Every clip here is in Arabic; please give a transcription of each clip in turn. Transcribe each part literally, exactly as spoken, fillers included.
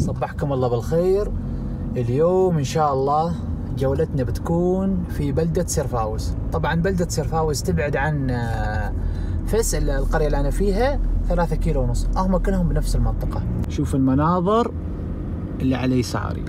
صبحكم الله بالخير. اليوم إن شاء الله جولتنا بتكون في بلدة سرفاوس. طبعا بلدة سرفاوس تبعد عن فس القرية اللي أنا فيها ثلاثة كيلو ونص، هم كلهم بنفس المنطقة. شوف المناظر اللي على يساري.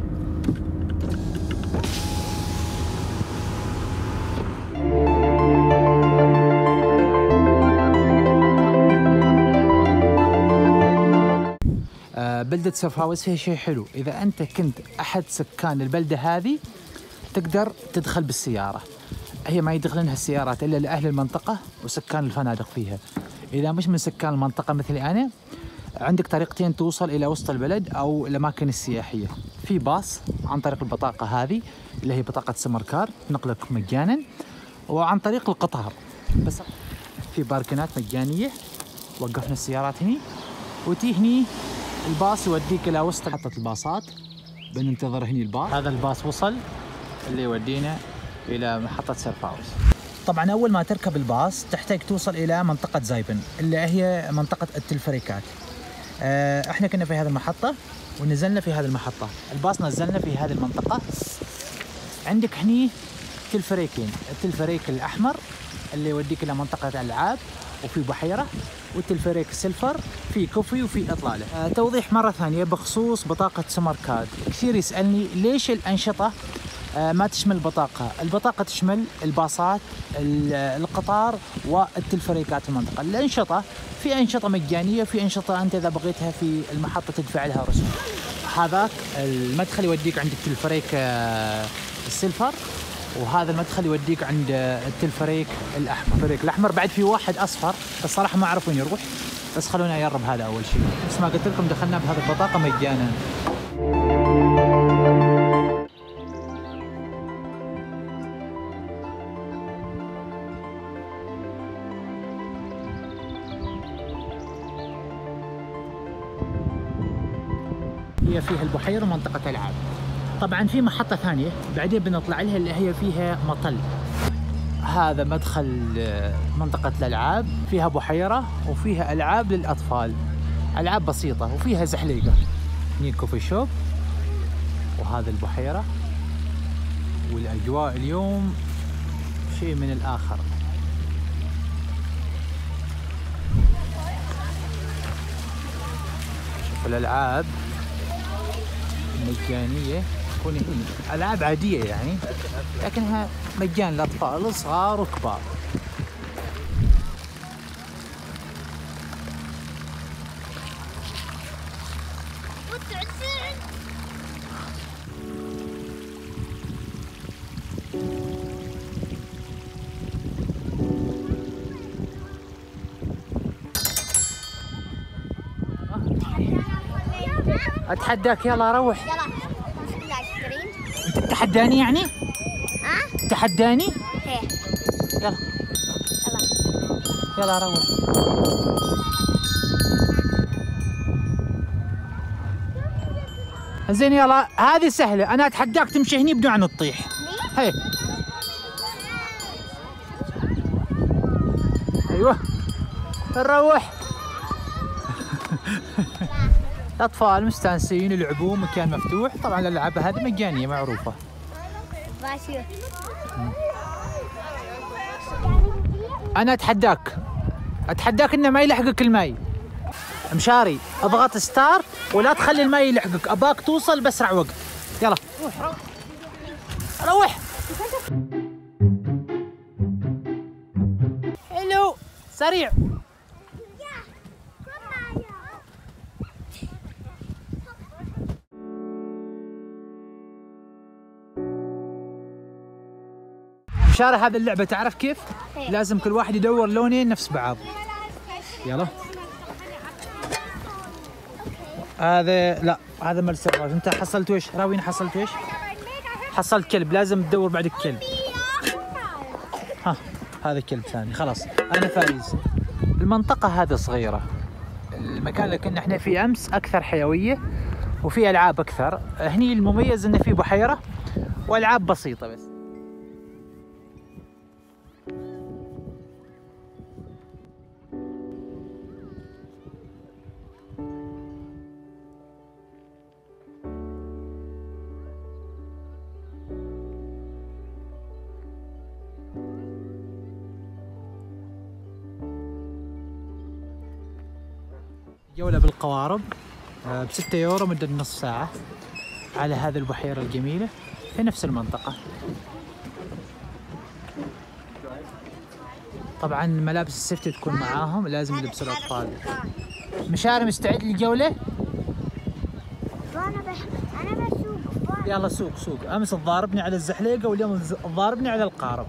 بلدة سرفاوس فيها شيء حلو، إذا أنت كنت أحد سكان البلدة هذه تقدر تدخل بالسيارة. هي ما يدخلنها السيارات إلا لأهل المنطقة وسكان الفنادق فيها. إذا مش من سكان المنطقة مثلي أنا، عندك طريقتين توصل إلى وسط البلد أو الأماكن السياحية. في باص عن طريق البطاقة هذه اللي هي بطاقة سمر كار تنقلك مجانا، وعن طريق القطار. بس في باركنات مجانية، وقفنا السيارات هني وتي هني الباص يوديك إلى وسط محطة الباصات. بننتظر هني الباص. هذا الباص وصل اللي يودينا إلى محطة سرفاوس. طبعا أول ما تركب الباص تحتاج توصل إلى منطقة زايبن اللي هي منطقة التلفريكات. اه احنا كنا في هذه المحطة ونزلنا في هذه المحطة. الباص نزلنا في هذه المنطقة. عندك هني تلفريكين، التلفريك الأحمر اللي يوديك إلى منطقة الألعاب وفي بحيرة، والتلفريك السيلفر في كوفي وفي إطلالة. آه توضيح مرة ثانية بخصوص بطاقة سمر كارد. كثير يسألني ليش الأنشطة آه ما تشمل البطاقة. البطاقة تشمل الباصات، القطار والتلفريكات في المنطقة. الأنشطة في أنشطة مجانية، في أنشطة أنت إذا بغيتها في المحطة تدفع لها رسوم. هذاك المدخل يوديك عند التلفريك آه السيلفر، وهذا المدخل يوديك عند التلفريك الأحمر. التلفريك الأحمر بعد في واحد أصفر، بس صراحة ما أعرف وين يروح، بس خلونا نجرب هذا أول شيء. بس ما قلت لكم دخلنا بهذه البطاقة مجانا. هي فيها البحيرة ومنطقة ألعاب. طبعا في محطة ثانية بعدين بنطلع لها اللي هي فيها مطل. هذا مدخل منطقة الألعاب، فيها بحيرة وفيها ألعاب للأطفال، ألعاب بسيطة وفيها زحليقة. هني كوفي شوب، وهذا البحيرة، والأجواء اليوم شيء من الآخر. شوف الألعاب مجانية، تكون هنا ألعاب عادية يعني، لكنها مجان للأطفال صغار وكبار. أتحداك، يلا روح. يلا. أنت تتحداني يعني؟ ها؟ تحداني؟ ايه. يلا. يلا. يلا روح. زين يلا، هذه سهلة، أنا أتحداك تمشي هني بدون أن تطيح. هي. أيوه. نروح. الأطفال مستانسين يلعبون، مكان مفتوح. طبعا الألعاب هذه مجانية معروفة. أنا أتحداك أتحداك إنه ما يلحقك الماي. مشاري اضغط ستارت ولا تخلي الماي يلحقك، أباك توصل بأسرع وقت. يلا روح روح. حلو سريع. مشاري هذه اللعبة تعرف كيف؟ إيه. لازم كل واحد يدور لونين نفس بعض. يلا. هذا لا، هذا مال السرفاوس. انت حصلت وش؟ راوين حصلت وش؟ حصلت كلب، لازم تدور بعد الكلب. ها هذا كلب ثاني. خلاص انا فايز. المنطقة هذه صغيرة، المكان اللي كنا احنا فيه امس اكثر حيوية وفي العاب اكثر. هني المميز انه في بحيرة والعاب بسيطة بس. جولة بالقوارب بستة يورو مدة نص ساعة على هذه البحيرة الجميلة في نفس المنطقة. طبعا ملابس السيفتي تكون معاهم، لازم يلبسوا الأطفال. مشاري مستعد للجولة؟ أنا بح... أنا بسوق. يلا سوق سوق. أمس تضاربني على الزحليقة واليوم تضاربني على القارب.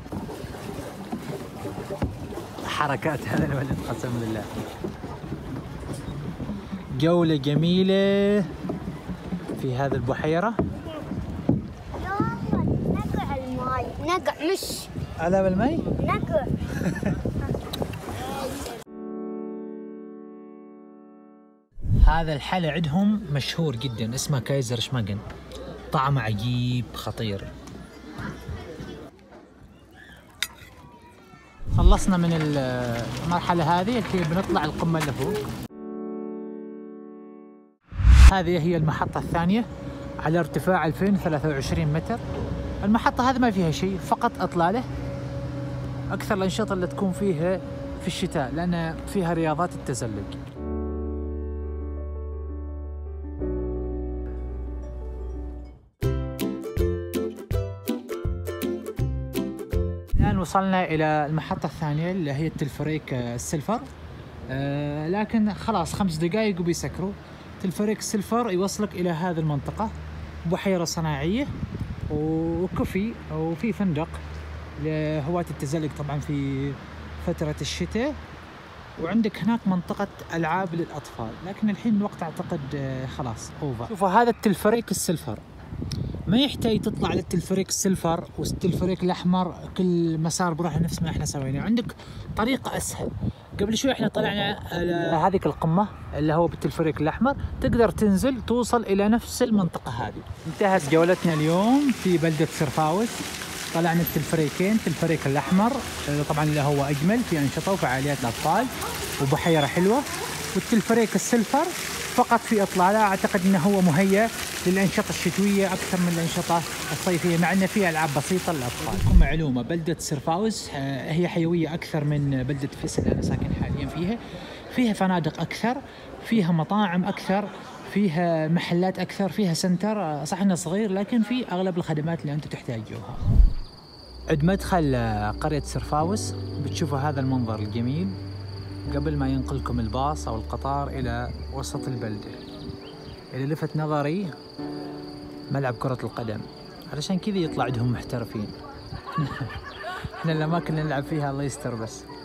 حركات هذا الولد قسم بالله. جولة جميلة في هذه البحيرة. يلا نقع الماي، نقع مش على بالمي؟ نقع. هذا الحلا عندهم مشهور جدا، اسمه كايزر شماغن، طعمه عجيب خطير. خلصنا من المرحلة هذه الحين بنطلع القمة اللي فوق. هذه هي المحطة الثانية على ارتفاع ألفين وثلاثة وعشرين متر. المحطة هذه ما فيها شيء، فقط إطلالة. أكثر الأنشطة اللي تكون فيها في الشتاء لأن فيها رياضات التزلج. الآن وصلنا إلى المحطة الثانية اللي هي التلفريك السلفر. آه لكن خلاص خمس دقائق وبيسكروا. تلفريك السلفر يوصلك إلى هذه المنطقة، بحيرة صناعية وكوفي وفي فندق لهواة التزلج طبعا في فترة الشتاء، وعندك هناك منطقة ألعاب للأطفال. لكن الحين الوقت أعتقد خلاص أوفر. شوفوا هذا التلفريك السلفر، ما يحتاج تطلع على التلفريك السلفر والتلفريك الأحمر كل مسار بروح نفس ما احنا سوينا. عندك طريقة أسهل. قبل شوي احنا طلعنا على هذيك القمة اللي هو بالتلفريك الأحمر، تقدر تنزل توصل إلى نفس المنطقة هذه. انتهت جولتنا اليوم في بلدة سرفاوس. طلعنا التلفريكين، التلفريك الأحمر طبعا اللي هو أجمل في أنشطة وفعاليات الأطفال وبحيرة حلوة، والتلفريك السلفر فقط في إطلالة. أعتقد أنه هو مهيأ للأنشطة الشتوية أكثر من الأنشطة الصيفية، مع أن فيها ألعاب بسيطة للأطفال. لكم معلومة، بلدة سرفاوس هي حيوية أكثر من بلدة فيس اللي أنا ساكن حاليا فيها. فيها فنادق أكثر، فيها مطاعم أكثر، فيها محلات أكثر، فيها سنتر. صح إنه صغير لكن في أغلب الخدمات اللي أنتم تحتاجوها. عند مدخل قرية سرفاوس بتشوفوا هذا المنظر الجميل قبل ما ينقلكم الباص أو القطار إلى وسط البلدة. اللي لفت نظري ملعب كرة القدم، علشان كذا يطلع عندهم محترفين. احنا الأماكن اللي نلعب فيها الله يستر بس.